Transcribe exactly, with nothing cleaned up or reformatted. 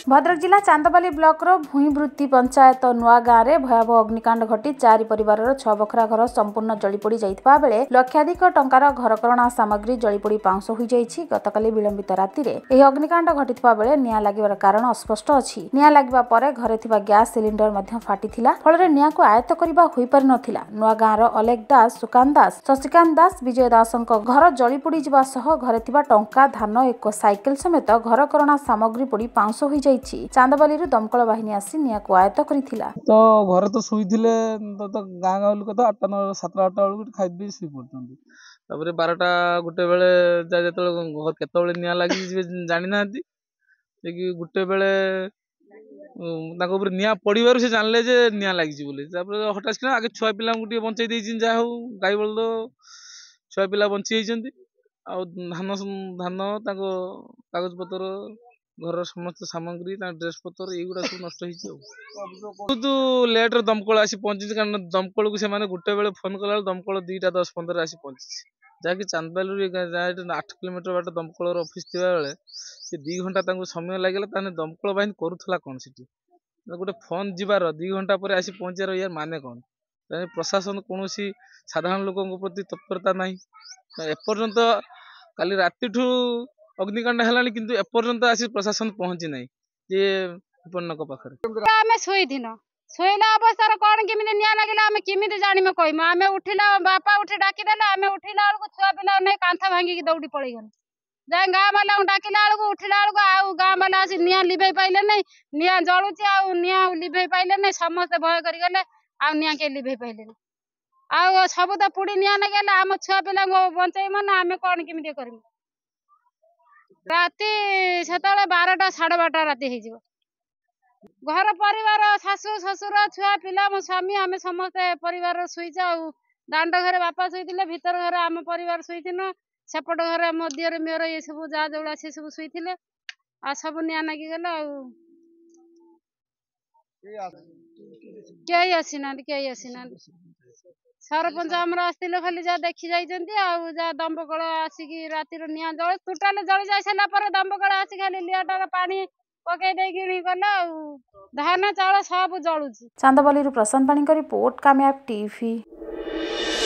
भद्रक जिला चांदबाली ब्लॉक रो भूईवृत्ति पंचायत नुआ गाँव में भयावह अग्निकांड घटी चारि परिवार छह बखरा घर संपूर्ण जलीपोड़ी जाइथिबा बेले लक्षाधिक टंकार घरकरणा सामग्री जलीपोड़ी पाउंस हो जाइछि। गतकाली विलंबित राति रे एही अग्निकांड घटिथिबा बेले निया लागिबार कारण अस्पष्ट अछि। निया लागिबा परे घरे थिबा गैस सिलिंडर मध्य फाटिथिला, फଳରେ निया को आयत्त करिबा होई पारि नथिला। नुआ गाँव रो अलेख दास, सुकांत दास, शशिकांत दास, विजय दासଙ୍କ घर जलीपोड़ी जिबा सह घरे थिबा टंका, धान, एक साइकेल समेत घरकरणा सामग्री पोड़ी पाउंस हो चांदबाली दमकल बाहिनी आसी निया को आयत्त करिथिला। तो घर तो शुईथिले तो, तो गाँ गाँव लोक तो आठटा नौ सातटा आठटा बेलू खाई पी शुई पड़ते तापर बारटा गोटे बेले जो केतबेले निया लगी जानी ना कि गोटे बेले निया पड़े से जानले जे निया लगी बोले हठात आगे छुआ पिला बंचाई देती जहाँ हूँ गाई बलद छुआ पिला बंची जाती धान धान कागज पतर घर समस्त सामग्री ड्रेस पतर युवा सब नष्ट बहुत लेट्रे दमकल आसी पहुंची कारण दमकल को से गोटे बेले फोन कला दमकल दुईटा दस पंद्रह आसी पहुंची जहाँकि चांदबाली आठ किलोमीटर बाट दमकल ऑफिस थी बेले से दी घंटा समय लगे दमकल बाहिनी करूला कौन सी गोटे फोन जीवार दी घंटा पर आसी पहुंचार यार माने कौन प्रशासन कौन साधारण लोकों प्रति तत्परता ना एपर्यंत काली राति ठू अग्निकांड है किंतु एपर्यंत आसी प्रशासन पहुंची ना ये विपन्नक पाखे आमे सोईथिन सोईला अवस्था कौन केमी निया लगे आम केमी जानवे कहमु आम उठिला बापा उठी डाकिदेले आम उठिला बेलू छुआ पिला नहीं कांथ भांगिकी दौड़ी पलैगल जाए गाँ वाला डाकिला बेलू उठिला बेलू आउ गाँ वाला आसी निया लिभे पाइले नहीं निया जलुची आउ निया लिभे पाइले नहीं समस्ते भय करगले आ निया के लिभे पाइले आ सब तो पुड़ी निया लगे आम छुआ पिला बचाइम ना आम कौन केमी करमु राति से बारटा साढ़े बारटा राति हो घर परिवार शाशु शशुर छुआ पिला मो स्वामी आम समस्ते परिवार शुईचा दांड घरे बापा शुईले भीतर घरे आम परिवार शुईन सेपट घरे मो दियर मेयर ये सब जा जौला सी सब शुईले आ सब निया नागी गला कई आसीना कई आसीना सरपंच आमर आसते खाली जहाँ देखी जाइए जहाँ दमकल आसिकी राति निया जल टोटाल जली जाई सारा पर दमकल आसी खाली लियाटार पानी पकई देगी गला धान चाउल सब जलुची। चांदबाली प्रशांत पाणी रिपोर्ट कामयाब टीवी।